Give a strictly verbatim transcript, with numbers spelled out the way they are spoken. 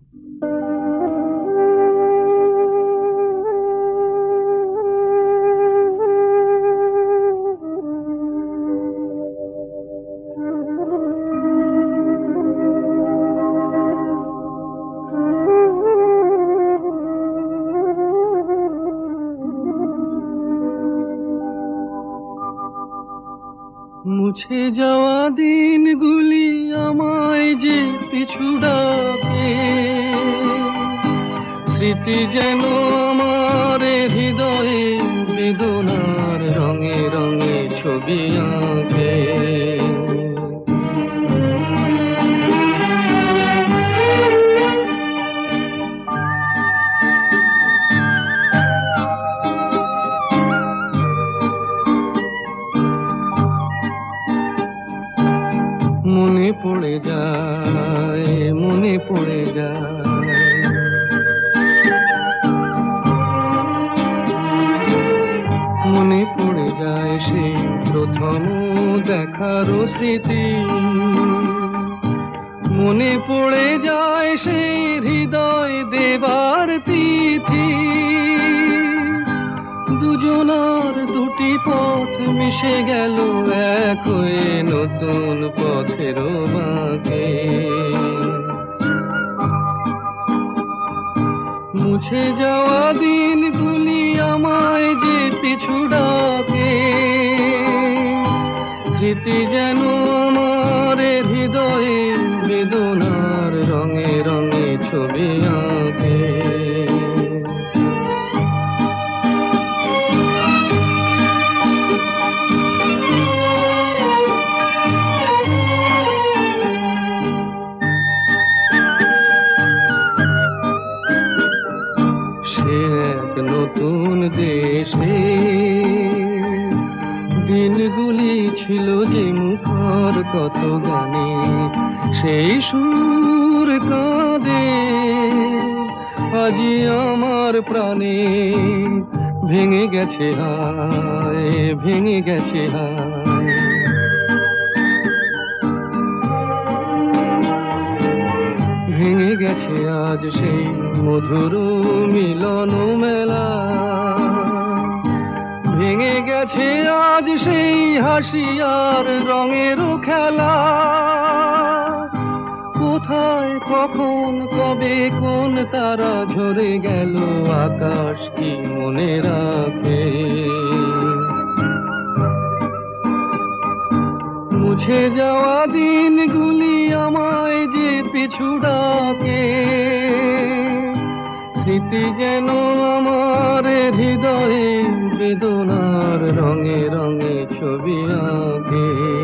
মুছে যাওয়া দিনগুলি আমায় যে পিছু ডাকে, স্মৃতি যেন আমার হৃদয়ে বেদনার রঙে রঙে ছবি আঁকে। মনে পড়ে যায়, মনে পড়ে যায়, মনে পড়ে যায় সেই প্রথম দেখার স্মৃতি। মনে পড়ে যায় সেই হৃদয় দেবার তিথি। দুজনার দুটি পথ মিশে গেল এক হয়ে নতুন পথের বাঁকে। মুছে যাওয়া দিনগুলি আমায় যে পিছু ডাকে, স্মৃতি যেন আমার হৃদয়ে বেদনার রঙে রঙে ছবি আঁকে। সে এক নতুন দেশে দিনগুলি ছিল যে মুখর কত গানে, সেই সুর কাঁদে আজি আমার প্রাণে। ভেঙে গেছে হায়, ভেঙে গেছে হায়, ভেঙে গেছে আজ সেই মধুর মিলন মেলা। ভেঙে গেছে আজ সেই হাসি আর রঙের খেলা। কোথায় কখন কবে কোন তারা ঝরে গেল, আকাশ কি মনে রাখে। মুছে যাওয়া দিনগুলি আমায় যে পিছু ডাকে, স্মৃতি যেন আমার হৃদয়ে বেদনার রঙে রঙে ছবি আঁকে।